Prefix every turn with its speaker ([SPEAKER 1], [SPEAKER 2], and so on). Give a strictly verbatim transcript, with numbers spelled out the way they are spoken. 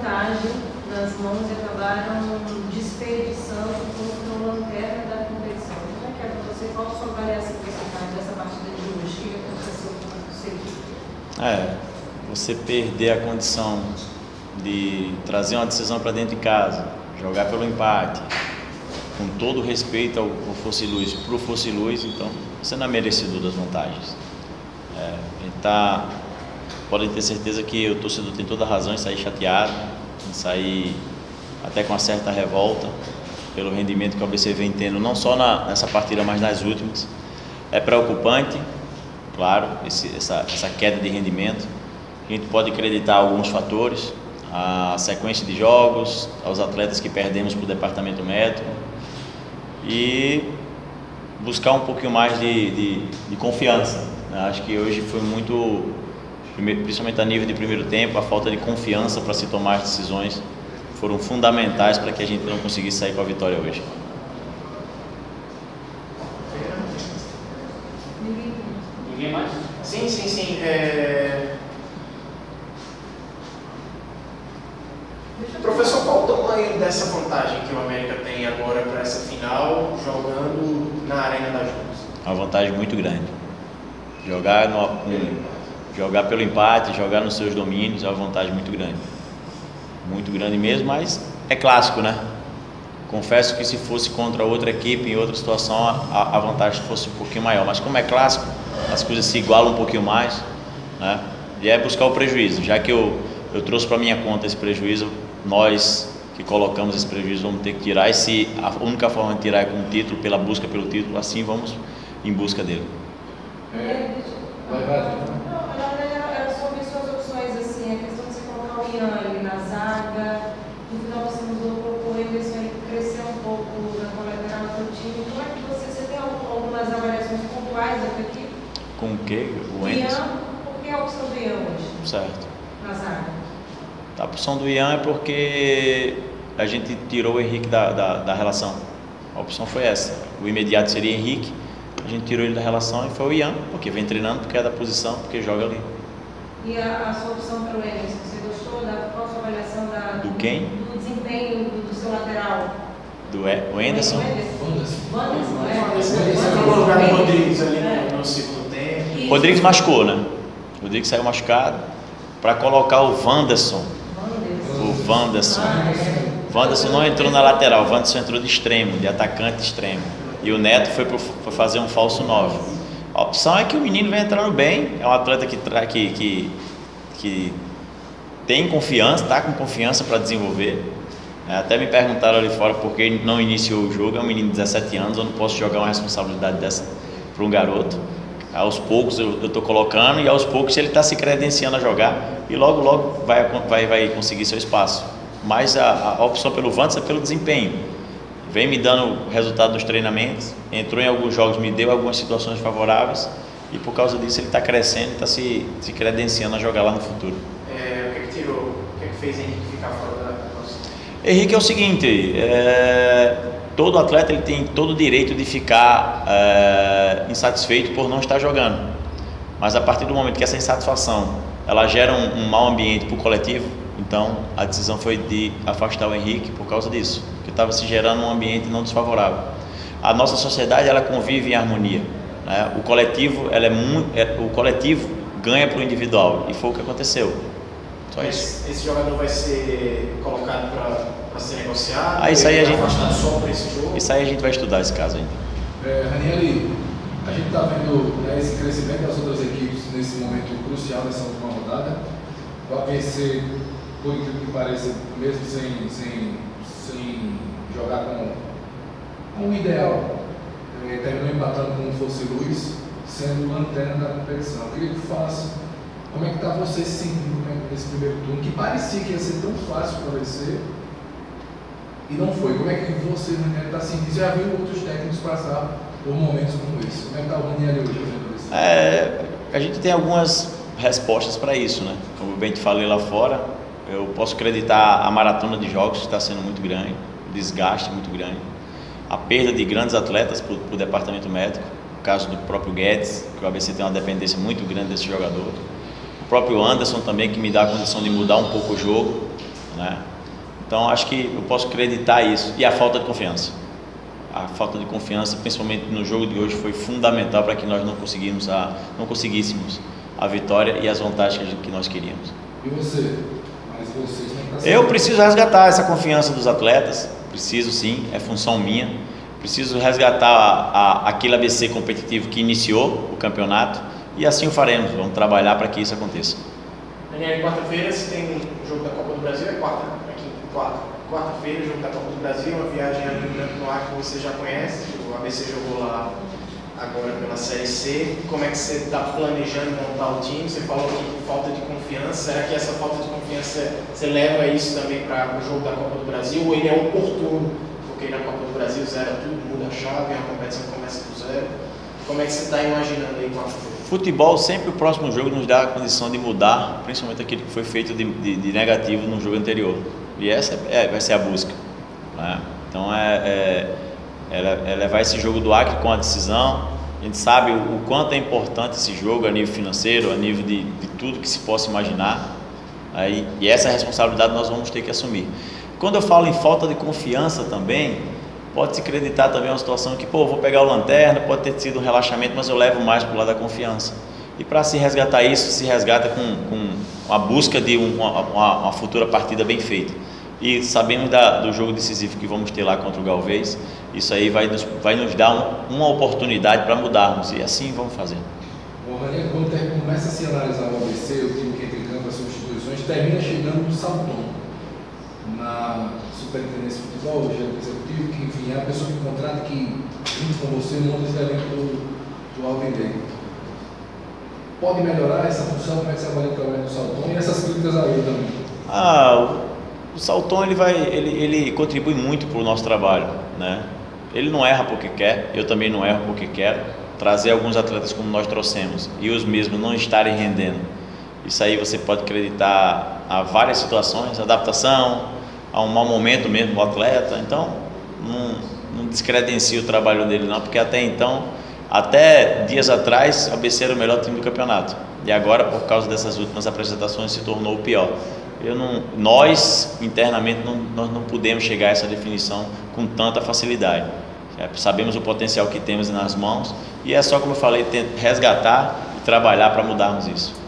[SPEAKER 1] vantagem nas mãos e acabaram desperdiçando contra o lanterna da competição. Como é que é para você? Qual a sua avaliação dessa partida de hoje? O que aconteceu com você aqui?
[SPEAKER 2] É, você perder a condição de trazer uma decisão para dentro de casa, jogar pelo empate, com todo o respeito ao, ao Fosse Luz, para o Fosse Luz, então você não é merecedor das vantagens. É, a gente tá, podem ter certeza que o torcedor tem toda a razão em sair chateado, em sair até com uma certa revolta pelo rendimento que o A B C vem tendo, não só na, nessa partida, mas nas últimas. É preocupante, claro, esse, essa, essa queda de rendimento. A gente pode acreditar alguns fatores, a sequência de jogos, aos atletas que perdemos para o departamento médico e buscar um pouquinho mais de, de, de confiança. Acho que hoje foi muito, principalmente a nível de primeiro tempo, a falta de confiança para se tomar as decisões foram fundamentais para que a gente não conseguisse sair com a vitória hoje.
[SPEAKER 3] Ninguém mais? Sim, sim, sim. É... Professor, qual o tamanho dessa vantagem que o América tem agora para essa final, jogando na Arena das Dunas?
[SPEAKER 2] Uma vantagem muito grande. Jogar, no, um, jogar pelo empate, jogar nos seus domínios é uma vantagem muito grande. Muito grande mesmo, mas é clássico, né? Confesso que se fosse contra outra equipe, em outra situação, a, a vantagem fosse um pouquinho maior. Mas como é clássico, as coisas se igualam um pouquinho mais, né? E é buscar o prejuízo. Já que eu, eu trouxe para minha conta esse prejuízo, nós que colocamos esse prejuízo vamos ter que tirar. E se a única forma de tirar é com o título, pela busca pelo título, assim vamos em busca dele.
[SPEAKER 1] É, vai, vai. Não, era sobre suas opções, assim, a questão de você colocar o Ian ali na zaga, no final você mudou um pouco, o Anderson cresceu um pouco na lateral do time. Como é que você, você tem algumas avaliações pontuais aqui?
[SPEAKER 2] Com o quê? O
[SPEAKER 1] Ian,
[SPEAKER 2] Anderson?
[SPEAKER 1] por que a opção do Ian hoje?
[SPEAKER 2] Certo.
[SPEAKER 1] Na zaga.
[SPEAKER 2] A opção do Ian é porque a gente tirou o Henrique da, da, da relação. A opção foi essa. O imediato seria Henrique. A gente tirou ele da relação e foi o Ian, porque vem treinando, porque é da posição, porque joga ali.
[SPEAKER 1] E a, a sua opção para o Anderson, você gostou? Da, qual a sua avaliação da,
[SPEAKER 2] do quem?
[SPEAKER 1] Do desempenho do, do seu lateral?
[SPEAKER 2] Do e, o Anderson?
[SPEAKER 1] O Anderson.
[SPEAKER 3] Você vai colocar o Rodrigues ali no, no segundo tempo.
[SPEAKER 2] Rodrigues machucou, né? O Rodrigues saiu machucado para colocar o Wanderson. O Wanderson. O Wanderson não entrou na lateral, o Wanderson entrou de extremo, de atacante extremo. E o Neto foi para fazer um falso nove. A opção é que o menino vem entrando bem, é um atleta que, que, que, que tem confiança, está com confiança para desenvolver. Até me perguntaram ali fora por que não iniciou o jogo. É um menino de dezessete anos, eu não posso jogar uma responsabilidade dessa para um garoto. Aos poucos eu estou colocando e aos poucos ele está se credenciando a jogar e logo logo vai, vai, vai conseguir seu espaço. Mas a, a opção pelo Wanderson é pelo desempenho. Vem me dando resultado dos treinamentos, entrou em alguns jogos, me deu algumas situações favoráveis e por causa disso ele está crescendo e está se, se credenciando a jogar lá no futuro.
[SPEAKER 3] É, o que, que tirou, o que, que fez Henrique ficar fora da nossa?
[SPEAKER 2] Henrique é o seguinte, é, todo atleta ele tem todo o direito de ficar é, insatisfeito por não estar jogando, mas a partir do momento que essa insatisfação ela gera um, um mau ambiente para o coletivo, então a decisão foi de afastar o Henrique por causa disso, que estava se gerando um ambiente não desfavorável. A nossa sociedade ela convive em harmonia, né? O coletivo ela é muito, é, o coletivo ganha para o individual e foi o que aconteceu. Só isso.
[SPEAKER 3] Esse jogador vai ser colocado para ser negociado?
[SPEAKER 2] Ah, isso aí a gente
[SPEAKER 3] afastado só por esse jogo?
[SPEAKER 2] Isso aí a gente vai estudar esse caso ainda.
[SPEAKER 4] É, Ranieri, a gente está vendo, né, esse crescimento das outras equipes nesse momento crucial nessa última rodada. O A B C, por incrível que pareça, mesmo sem, sem, sem jogar com, com o ideal, é, terminou empatando com o Fosse Luz, sendo o lanterna da competição. Eu queria que tu falasse como é que está você se sentindo nesse primeiro turno, que parecia que ia ser tão fácil para vencer e não foi. Como é que você está sentindo? Já viu outros técnicos passar por momentos como esse? Como é que está o Ranieri hoje?
[SPEAKER 2] É, a gente tem algumas respostas para isso, né? Como eu bem te falei lá fora, eu posso acreditar a maratona de jogos que está sendo muito grande, o desgaste muito grande, a perda de grandes atletas para o departamento médico, o caso do próprio Guedes, que o A B C tem uma dependência muito grande desse jogador, o próprio Anderson também, que me dá a condição de mudar um pouco o jogo, né? Então acho que eu posso acreditar isso. E a falta de confiança. A falta de confiança, principalmente no jogo de hoje, foi fundamental para que nós não conseguimos a, não conseguíssemos a vitória e as vantagens que nós queríamos.
[SPEAKER 4] E você? Mas vocês não estão...
[SPEAKER 2] Eu preciso resgatar essa confiança dos atletas, preciso sim, é função minha. Preciso resgatar a, a, aquele A B C competitivo que iniciou o campeonato e assim o faremos, vamos trabalhar para que isso aconteça.
[SPEAKER 3] Daniel, quarta-feira você tem o jogo da Copa do Brasil, é quarta, aqui, quarta. Quarta-feira, o jogo da Copa do Brasil, uma viagem ali no Branco no Ar que você já conhece, o A B C jogou lá agora pela Série C. Como é que você está planejando montar o time? Você falou aqui de falta de confiança, será que essa falta de confiança você leva isso também para o jogo da Copa do Brasil ou ele é oportuno? Porque na Copa do Brasil zera tudo, muda a chave, a competição começa do zero. Como é que você está imaginando aí quarta-feira?
[SPEAKER 2] Futebol, sempre o próximo jogo nos dá a condição de mudar, principalmente aquilo que foi feito de, de, de negativo no jogo anterior. E essa é, vai ser a busca, né? Então é, é, é, é levar esse jogo do Acre com a decisão. A gente sabe o, o quanto é importante esse jogo a nível financeiro, a nível de, de tudo que se possa imaginar. Aí, e essa responsabilidade nós vamos ter que assumir. Quando eu falo em falta de confiança também, pode se acreditar também uma situação que, pô, vou pegar o lanterna, pode ter sido um relaxamento, mas eu levo mais para o lado da confiança. E para se resgatar isso, se resgata com, com a busca de um, uma, uma futura partida bem feita. E sabemos da, do jogo decisivo que vamos ter lá contra o Galvez, isso aí vai nos, vai nos dar um, uma oportunidade para mudarmos, e assim vamos fazer.
[SPEAKER 4] Bom, Ranieri, quando começa a se analisar o A B C, o time que entra em campo, as substituições, termina chegando no Salton, na Superintendência de Futebol, o gerente executivo, que enfim, é a pessoa que contrata, que junto com você monta esse elenco do, do Alvendem. Pode melhorar essa função? Como é que você avalia o trabalho do Salton e essas críticas a ele também?
[SPEAKER 2] Ah, o, o Salton ele, vai, ele, ele contribui muito para o nosso trabalho, né? Ele não erra porque quer, eu também não erro porque quero. Trazer alguns atletas como nós trouxemos e os mesmos não estarem rendendo, isso aí você pode acreditar a várias situações, adaptação, a um mau momento mesmo do atleta. Então não, não descredencie o trabalho dele não, porque até então, até dias atrás, o A B C era o melhor time do campeonato e agora, por causa dessas últimas apresentações, se tornou o pior. Eu não, nós internamente não, nós não podemos chegar a essa definição com tanta facilidade. Sabemos o potencial que temos nas mãos e é só, como eu falei, resgatar e trabalhar para mudarmos isso.